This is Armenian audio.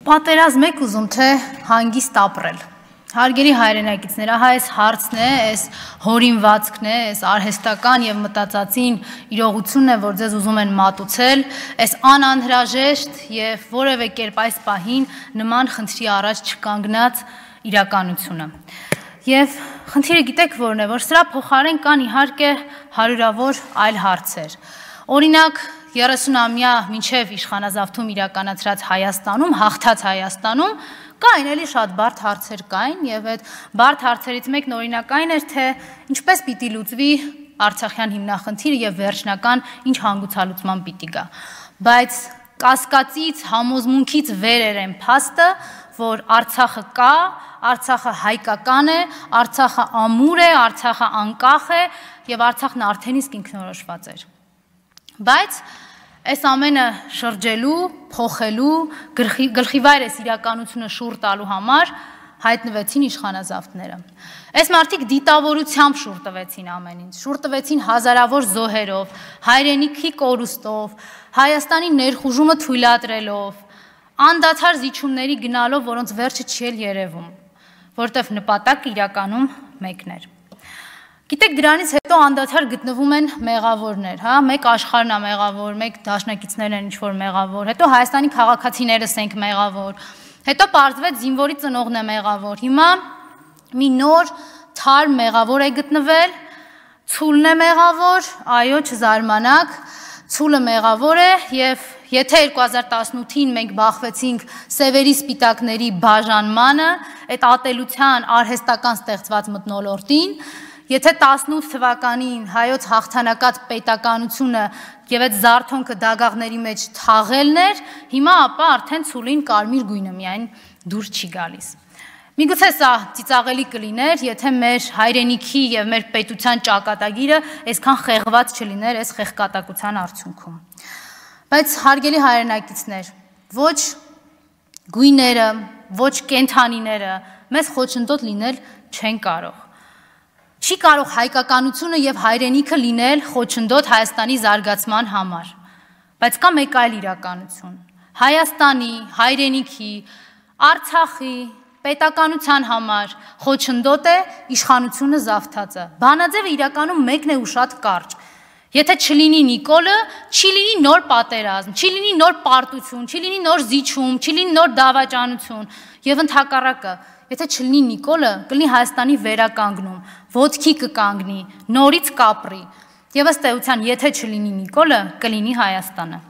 Պատերազմ եք ուզում թե հանգիստ ապրել։ Հարգելի հայրենակիցներ, ահա այս հարցն է, այս հորինվածքն է, այս արհեստական եւ մտածածին իրողությունն է, որ ձեզ ուզում են մատուցել, այս անանհրաժեշտ եւ որևէ կերպ այս պահին նման խնդրի առաջ չկանգնած իրականությունը։ Եվ խնդիրը գիտեք որն է, որ սրա փոխարեն կան իհարկե հարյուրավոր այլ հարցեր։ Օրինակ 30-ամյա մինչև իշխանազավթում իրականացրած Հայաստանում, հաղթած Հայաստանում կային էլի շատ բարդ հարցեր կային եւ այդ բարդ հարցերից մեկն օրինակային էր թե ինչպես պիտի լուծվի Արցախյան հիմնախնդիրը եւ վերջնական ինչ հանգուցալուծման պիտի գա։ Բայց կասկածից, համոզմունքից վեր էր այն փաստը, որ Արցախը կա, Արցախը հայկական է, Արցախը ամուր է, Արցախը անկախ է եւ Արցախն արդեն իսկ ինքնորոշված էր։ Բայց այս ամենը շրջելու, փոխելու, գլխիվայր այս իրականությունը շուռ տալու համար հայտնվեցին իշխանազավթները։ Այս մարդիկ դիտավորությամբ շուռ տվեցին ամեն ինչ, շուռ տվեցին հազարավոր զոհերով, հայրենիքի կորուստով, Հայաստանի ներխուժումը թույլատրելով, անդադար զիջումների գնալով, որոնց վերջը չի էլ երևում, որտեղ նպատակը իրականում մեկն էր։ Գիտեք, դրանից հետո անդադար գտնվում են մեղավորներ, հա, մեկ աշխարհն է մեղավոր, մեկ դաշնակիցներն են ինչ-որ մեղավոր, հետո Հայաստանի քաղաքացիներս ենք մեղավոր, հետո պարզվեց զինվորի ծնողն է մեղավոր, հիմա մի նոր թարմ մեղավոր է գտնվել, ցուլն է մեղավոր, այո, չզարմանաք, ցուլը մեղավոր է եւ եթե 2018-ին մենք բախվեցինք սևերի սպիտակների բաժանմանը, այդ ատելության արհեստական ստեղծված մթնոլորտին, եթե 18 թվականին հայոց հաղթանակած պետականությունը եւ այդ զարթոնքը դագաղների մեջ թաղելն էր, հիմա ապա արդեն ցուլին կարմիր գույնը միայն դուրս չի գալիս։ Միգուցե սա ծիծաղելի կլիներ, եթե մեր հայրենիքի եւ մեր պետության ճակատագիրը այսքան խեղված չլիներ այս խեղկատակության արդյունքում։ Բայց հարգելի հայրենակիցներ, ոչ գույները, ոչ կենթանիները մեզ խոչընդոտ լինել չեն կարող։ Չի կարող հայկականությունը եւ հայրենիքը լինել խոչընդոտ Հայաստանի զարգացման համար։ Բայց կա մեկ այլ իրականություն։ Հայաստանի, հայրենիքի, Արցախի պետականության համար խոչընդոտ է իշխանությունը զավթածը։ Բանաձևը իրականում մեկն է ու շատ կարճ։ Եթե չլինի Նիկոլը, չի լինի նոր պատերազմ, չի լինի նոր պարտություն, չի լինի նոր զիջում, չի լինի նոր դավաճանություն եւ ընդհակառակը։ Եթե չլինի Նիկոլը, կլինի Հայաստանի վերականգնում, ոտքի կկանգնի, նորից կապրի։ Եվ ըստ էության, եթե չլինի Նիկոլը, կլինի Հայաստանը։